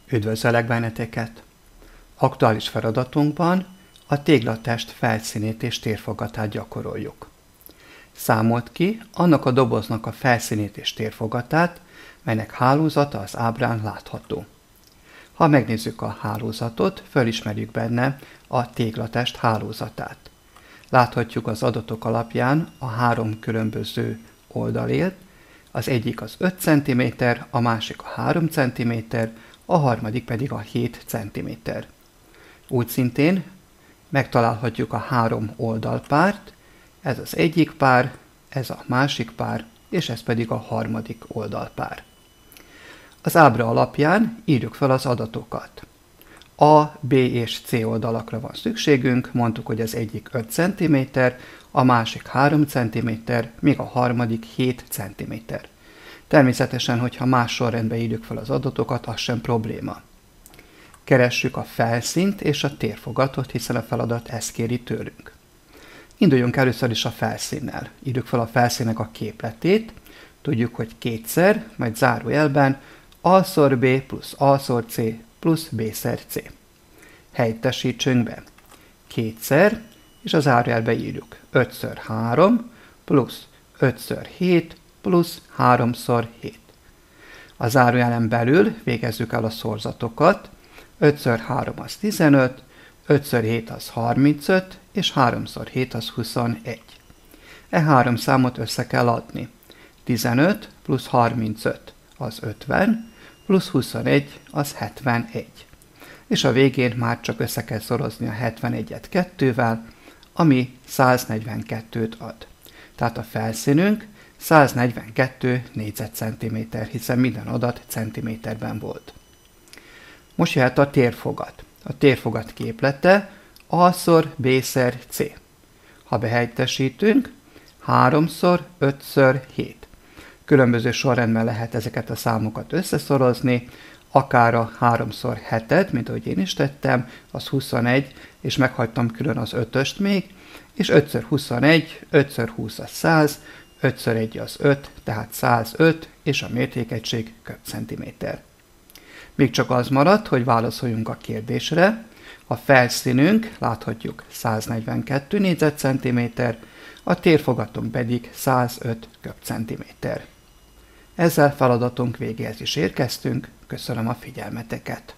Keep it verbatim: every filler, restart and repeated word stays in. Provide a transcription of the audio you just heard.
Üdvözöllek benneteket! Aktuális feladatunkban a téglatest felszínét és térfogatát gyakoroljuk. Számolt ki annak a doboznak a felszínét és térfogatát, melynek hálózata az ábrán látható. Ha megnézzük a hálózatot, fölismerjük benne a téglatest hálózatát. Láthatjuk az adatok alapján a három különböző oldalét, az egyik az öt centiméter, a másik a három centiméter, a harmadik pedig a hét centiméter. Úgy szintén megtalálhatjuk a három oldalpárt, ez az egyik pár, ez a másik pár, és ez pedig a harmadik oldalpár. Az ábra alapján írjuk fel az adatokat. A, B és C oldalakra van szükségünk, mondtuk, hogy az egyik öt centiméter, a másik három centiméter, míg a harmadik hét centiméter. Természetesen, hogyha más sorrendben írjuk fel az adatokat, az sem probléma. Keressük a felszínt és a térfogatot, hiszen a feladat ezt kéri tőlünk. Induljunk először is a felszínnel. Írjuk fel a felszínnek a képletét. Tudjuk, hogy kétszer, majd zárójelben A-szor B plusz A-szor C plusz B-szer C. Helyettesítsünk be. Kétszer, és a zárójelbe írjuk ötször három plusz ötször hét plusz háromszor hét. A zárójelen belül végezzük el a szorzatokat. ötször három az tizenöt, ötször hét az harmincöt, és háromszor hét az huszonegy. E három számot össze kell adni. tizenöt plusz harmincöt az ötven, plusz huszonegy az hetvenegy. És a végén már csak össze kell szorozni a hetvenegyet kettővel, ami száznegyvenkettőt ad. Tehát a felszínünk száznegyvenkettő négyzetcentiméter, hiszen minden adat centiméterben volt. Most jöhet a térfogat. A térfogat képlete A-szor B-szer C. Ha behelyettesítünk, háromszor ötször hét. Különböző sorrendben lehet ezeket a számokat összeszorozni, akár a háromszor hetet, mint ahogy én is tettem, az huszonegy, és meghagytam külön az ötöst még, és ötször huszonegy, ötször húsz az száz, ötször egy az öt, tehát százöt, és a mértékegység köbcentiméter. Még csak az maradt, hogy válaszoljunk a kérdésre. A felszínünk, láthatjuk, száznegyvenkettő négyzetcentiméter, a térfogatunk pedig százöt köbcentiméter. Ezzel feladatunk végéhez is érkeztünk, köszönöm a figyelmeteket!